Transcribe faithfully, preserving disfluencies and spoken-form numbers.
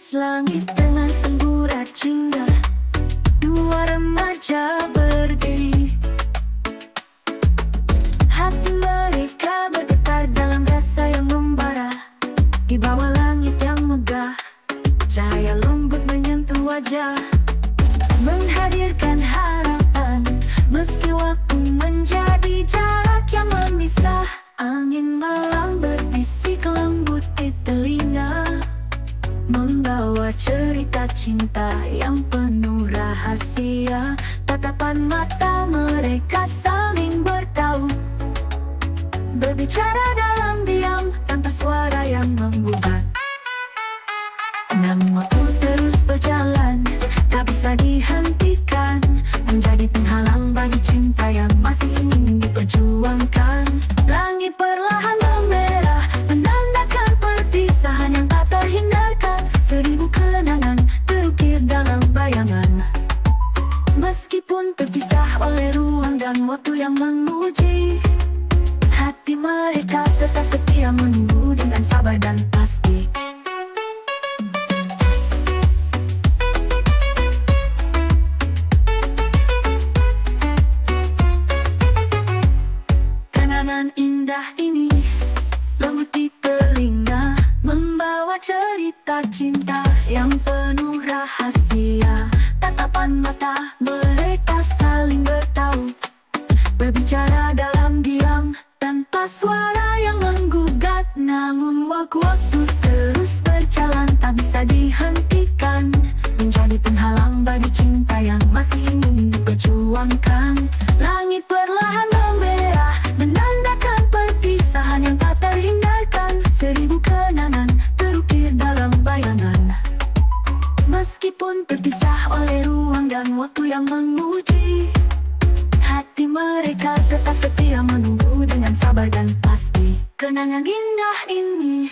Menembus langit dengan semburat cinta, dua remaja berdiri. Hati mereka bergetar dalam rasa yang membara. Di bawah langit yang megah, cahaya lembut menyentuh wajah, menghadirkan harapan. Meski waktu menjadi jarak yang memisah, angin malam berbisik lembut di telinga, membawa cerita cinta yang penuh rahasia. Tatapan mata mereka saling bertaut, berbicara dalam diam tanpa suara yang menggugat. Namun waktu terus berjalan, tak bisa dihentikan, menjadi penghalang bagi cinta yang masih ingin diperjuangkan. Langit perlahan memerah, menandakan perpisahan yang tak terhindarkan. Seribu kenangan terukir dalam bayangan. Meskipun terpisah oleh ruang dan waktu yang menguji, hati mereka tetap setia menunggu dengan sabar dan pasti. Kenangan indah ini lembut di telinga, membawa cerita cinta yang penuh rahasia. Tatapan mata mereka saling bertaut, berbicara dalam diam tanpa suara yang menggugat. Namun waktu terus berjalan, tak bisa dihentikan, menjadi penghalang bagi cinta yang masih ingin diperjuangkan. Langit perlahan memerah, menandakan perpisahan yang tak terhindarkan. Seribu kenangan terukir dalam bayangan. Meskipun terpisah oleh ruang dan waktu yang menguji, hati mereka tetap setia menunggu dengan sabar dan pasti. Kenangan indah ini